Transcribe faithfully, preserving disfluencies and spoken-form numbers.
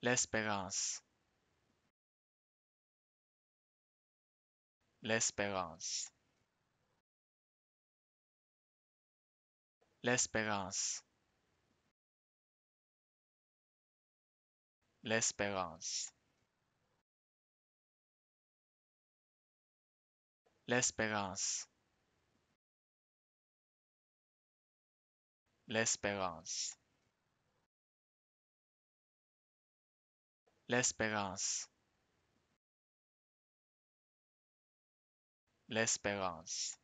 l'espérance, l'espérance, l'espérance, l'espérance, l'espérance, l'espérance, l'espérance, l'espérance,